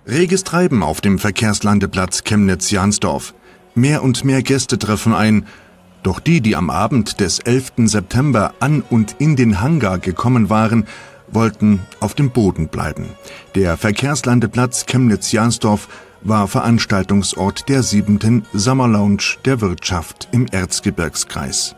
Reges Treiben auf dem Verkehrslandeplatz Chemnitz-Jansdorf. Mehr und mehr Gäste treffen ein. Doch die am Abend des 11. September an und in den Hangar gekommen waren, wollten auf dem Boden bleiben. Der Verkehrslandeplatz Chemnitz-Jansdorf war Veranstaltungsort der 7. Sommerlounge der Wirtschaft im Erzgebirgskreis.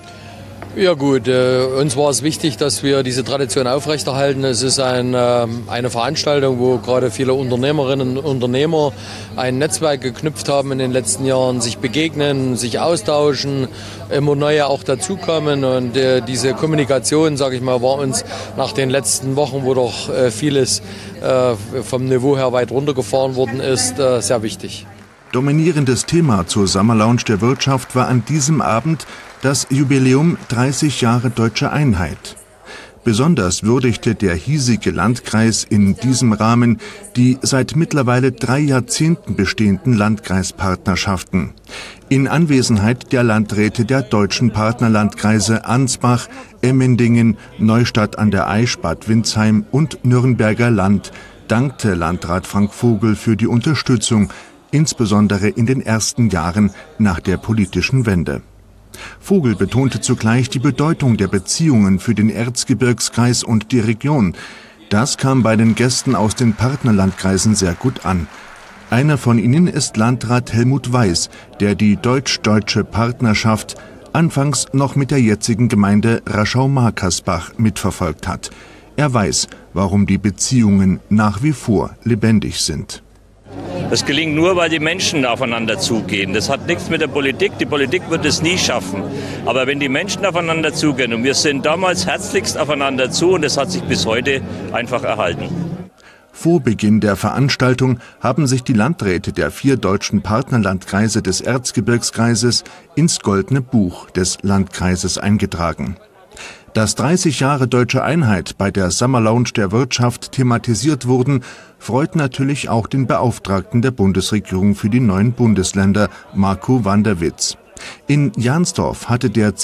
Ja gut, uns war es wichtig, dass wir diese Tradition aufrechterhalten. Es ist eine Veranstaltung, wo gerade viele Unternehmerinnen und Unternehmer ein Netzwerk geknüpft haben in den letzten Jahren, sich begegnen, sich austauschen, immer neue auch dazukommen. Und diese Kommunikation, sage ich mal, war uns nach den letzten Wochen, wo doch vieles vom Niveau her weit runtergefahren worden ist, sehr wichtig. Dominierendes Thema zur Sommerlounge der Wirtschaft war an diesem Abend das Jubiläum 30 Jahre Deutsche Einheit. Besonders würdigte der hiesige Landkreis in diesem Rahmen die seit mittlerweile 3 Jahrzehnten bestehenden Landkreispartnerschaften. In Anwesenheit der Landräte der deutschen Partnerlandkreise Ansbach, Emmendingen, Neustadt an der Aisch, Bad Windsheim und Nürnberger Land dankte Landrat Frank Vogel für die Unterstützung, insbesondere in den ersten Jahren nach der politischen Wende. Vogel betonte zugleich die Bedeutung der Beziehungen für den Erzgebirgskreis und die Region. Das kam bei den Gästen aus den Partnerlandkreisen sehr gut an. Einer von ihnen ist Landrat Helmut Weiß, der die deutsch-deutsche Partnerschaft anfangs noch mit der jetzigen Gemeinde Raschau-Markersbach mitverfolgt hat. Er weiß, warum die Beziehungen nach wie vor lebendig sind. Das gelingt nur, weil die Menschen aufeinander zugehen. Das hat nichts mit der Politik. Die Politik wird es nie schaffen. Aber wenn die Menschen aufeinander zugehen, und wir sind damals herzlichst aufeinander zu, und das hat sich bis heute einfach erhalten. Vor Beginn der Veranstaltung haben sich die Landräte der 4 deutschen Partnerlandkreise des Erzgebirgskreises ins Goldene Buch des Landkreises eingetragen. Dass 30 Jahre Deutsche Einheit bei der Sommerlounge der Wirtschaft thematisiert wurden, freut natürlich auch den Beauftragten der Bundesregierung für die 9 Bundesländer, Marco Wanderwitz. In Jansdorf hatte der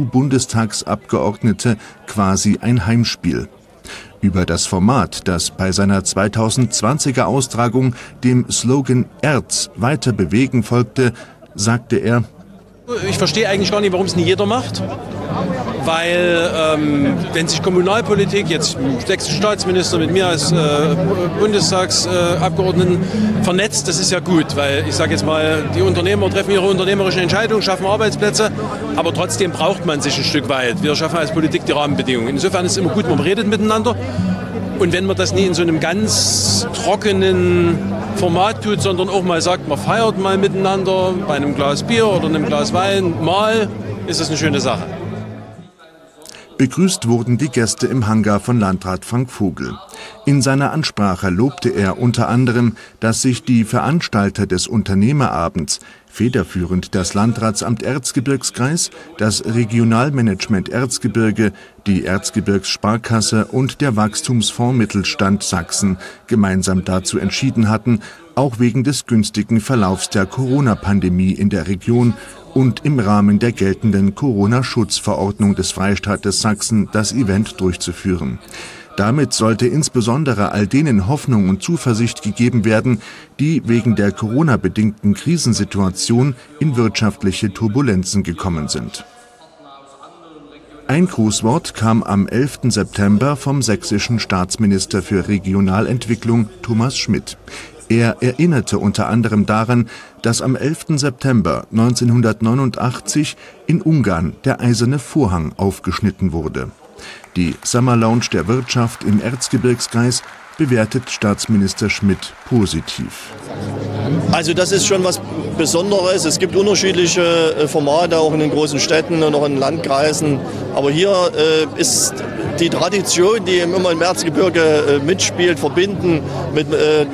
CDU-Bundestagsabgeordnete quasi ein Heimspiel. Über das Format, das bei seiner 2020er Austragung dem Slogan Erz weiter bewegen folgte, sagte er: Ich verstehe eigentlich gar nicht, warum es nicht jeder macht. Weil wenn sich Kommunalpolitik, jetzt sächsischer Staatsminister mit mir als Bundestagsabgeordneten vernetzt, das ist ja gut, weil ich sage jetzt mal, die Unternehmer treffen ihre unternehmerischen Entscheidungen, schaffen Arbeitsplätze, aber trotzdem braucht man sich ein Stück weit. Wir schaffen als Politik die Rahmenbedingungen. Insofern ist es immer gut, man redet miteinander, und wenn man das nie in so einem ganz trockenen Format tut, sondern auch mal sagt, man feiert mal miteinander bei einem Glas Bier oder einem Glas Wein, mal, ist das eine schöne Sache. Begrüßt wurden die Gäste im Hangar von Landrat Frank Vogel. In seiner Ansprache lobte er unter anderem, dass sich die Veranstalter des Unternehmerabends, federführend das Landratsamt Erzgebirgskreis, das Regionalmanagement Erzgebirge, die Erzgebirgssparkasse und der Wachstumsfonds Mittelstand Sachsen gemeinsam dazu entschieden hatten, auch wegen des günstigen Verlaufs der Corona-Pandemie in der Region und im Rahmen der geltenden Corona-Schutzverordnung des Freistaates Sachsen das Event durchzuführen. Damit sollte insbesondere all denen Hoffnung und Zuversicht gegeben werden, die wegen der Corona-bedingten Krisensituation in wirtschaftliche Turbulenzen gekommen sind. Ein Grußwort kam am 11. September vom sächsischen Staatsminister für Regionalentwicklung Thomas Schmidt. Er erinnerte unter anderem daran, dass am 11. September 1989 in Ungarn der Eiserne Vorhang aufgeschnitten wurde. Die Sommerlounge der Wirtschaft im Erzgebirgskreis bewertet Staatsminister Schmidt positiv. Also das ist schon was Besonderes. Es gibt unterschiedliche Formate, auch in den großen Städten und auch in Landkreisen. Aber hier ist die Tradition, die immer im Erzgebirge mitspielt, verbinden mit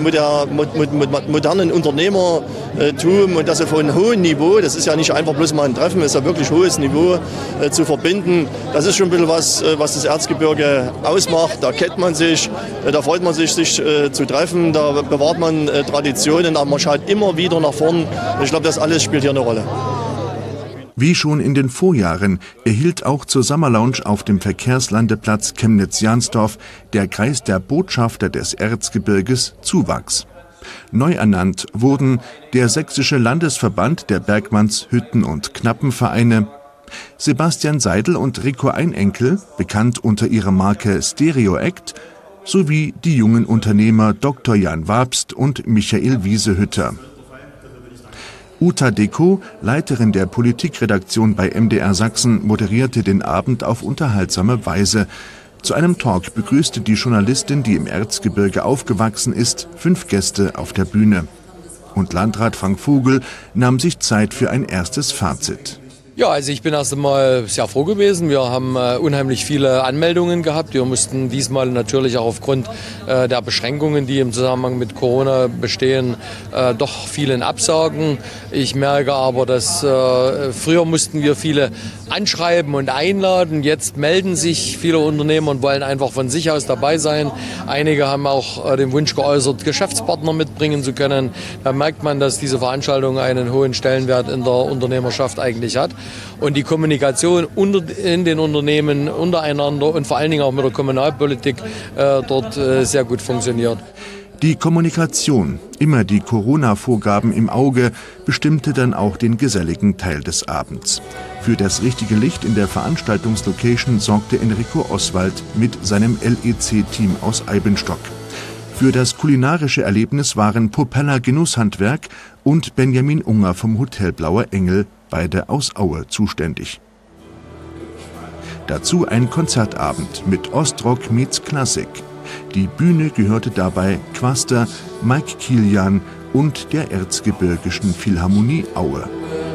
modernen Unternehmertum und das auf einem hohen Niveau. Das ist ja nicht einfach bloß mal ein Treffen, das ist ja wirklich hohes Niveau zu verbinden. Das ist schon ein bisschen was das Erzgebirge ausmacht. Da kennt man sich, da freut man sich zu treffen, da bewahrt man Traditionen, aber man schaut immer wieder nach vorn. Ich glaube, das alles spielt hier eine Rolle. Wie schon in den Vorjahren erhielt auch zur Sommerlounge auf dem Verkehrslandeplatz Chemnitz-Jansdorf der Kreis der Botschafter des Erzgebirges Zuwachs. Neu ernannt wurden der Sächsische Landesverband der Bergmanns-, Hütten- und Knappenvereine, Sebastian Seidel und Rico Einenkel, bekannt unter ihrer Marke Stereo Act, sowie die jungen Unternehmer Dr. Jan Wabst und Michael Wiesehütter. Uta Deko, Leiterin der Politikredaktion bei MDR Sachsen, moderierte den Abend auf unterhaltsame Weise. Zu einem Talk begrüßte die Journalistin, die im Erzgebirge aufgewachsen ist, 5 Gäste auf der Bühne. Und Landrat Frank Vogel nahm sich Zeit für ein erstes Fazit. Ja, also ich bin erst einmal sehr froh gewesen. Wir haben unheimlich viele Anmeldungen gehabt. Wir mussten diesmal natürlich auch aufgrund der Beschränkungen, die im Zusammenhang mit Corona bestehen, doch vielen absagen. Ich merke aber, dass früher mussten wir viele anschreiben und einladen. Jetzt melden sich viele Unternehmer und wollen einfach von sich aus dabei sein. Einige haben auch den Wunsch geäußert, Geschäftspartner mitbringen zu können. Da merkt man, dass diese Veranstaltung einen hohen Stellenwert in der Unternehmerschaft eigentlich hat. Und die Kommunikation in den Unternehmen untereinander und vor allen Dingen auch mit der Kommunalpolitik dort sehr gut funktioniert. Die Kommunikation, immer die Corona-Vorgaben im Auge, bestimmte dann auch den geselligen Teil des Abends. Für das richtige Licht in der Veranstaltungslocation sorgte Enrico Oswald mit seinem LEC-Team aus Eibenstock. Für das kulinarische Erlebnis waren Propeller Genusshandwerk und Benjamin Unger vom Hotel Blauer Engel, beide aus Aue, zuständig. Dazu ein Konzertabend mit Ostrock meets Klassik. Die Bühne gehörte dabei Quaster, Mike Kilian und der Erzgebirgischen Philharmonie Aue.